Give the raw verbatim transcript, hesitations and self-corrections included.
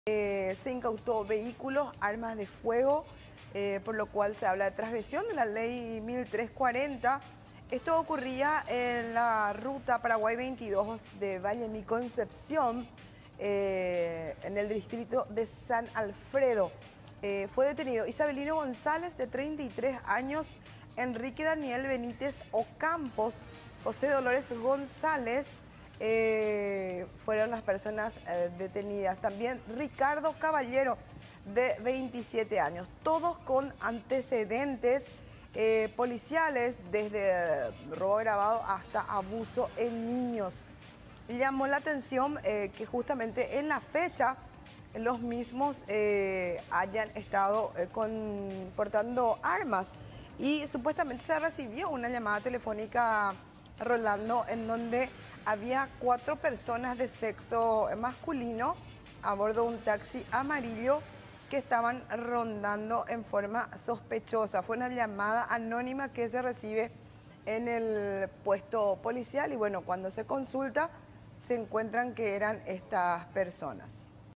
Eh, se incautó vehículos, armas de fuego, eh, por lo cual se habla de transgresión de la ley mil trescientos cuarenta. Esto ocurría en la ruta Paraguay veintidós de Vallemí Concepción, eh, en el distrito de San Alfredo. Eh, fue detenido Isabelino González, de treinta y tres años, Enrique Daniel Benítez Ocampos, José Dolores González, Eh, fueron las personas eh, detenidas. También Ricardo Caballero, de veintisiete años, todos con antecedentes eh, policiales, desde robo agravado hasta abuso en niños. Llamó la atención eh, que justamente en la fecha los mismos eh, hayan estado eh, con, portando armas, y supuestamente se recibió una llamada telefónica, Rolando, en donde había cuatro personas de sexo masculino a bordo de un taxi amarillo que estaban rondando en forma sospechosa. Fue una llamada anónima que se recibe en el puesto policial y bueno, cuando se consulta se encuentran que eran estas personas.